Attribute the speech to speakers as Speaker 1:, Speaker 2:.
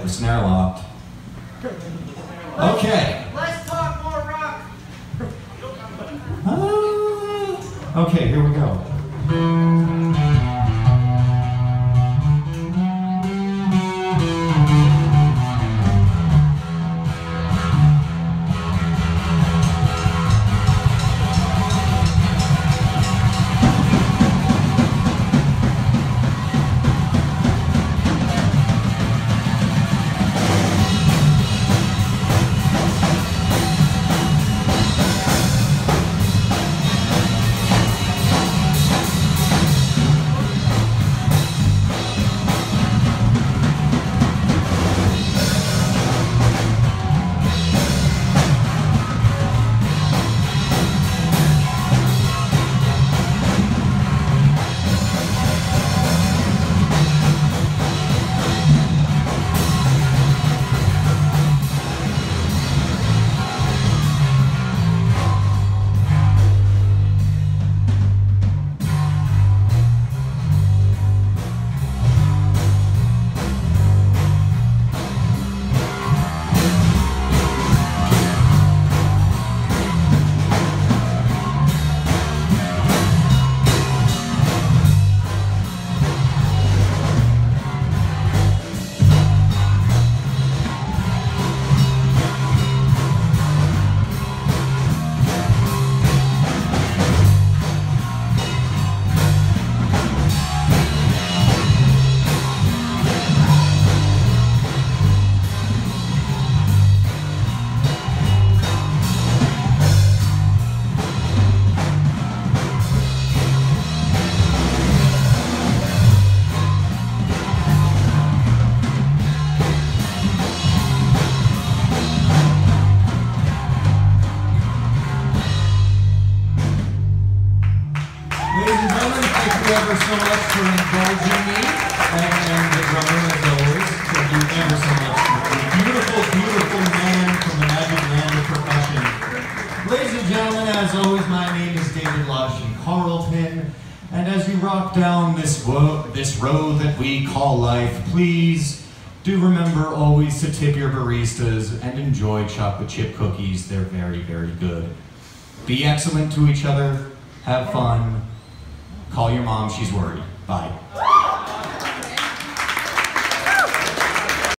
Speaker 1: the snare locked. Okay.
Speaker 2: Let's talk more rock.
Speaker 1: Okay, here we go. Ever so much for indulging me, and the drummer, as always. Thank you ever so much. Beautiful, beautiful man from the magic land of percussion. Ladies and gentlemen, as always, my name is David Lush in Carlton, and as you rock down this road that we call life, please do remember always to tip your baristas and enjoy chocolate chip cookies. They're very, very good. Be excellent to each other. Have fun. Call your mom, she's worried. Bye.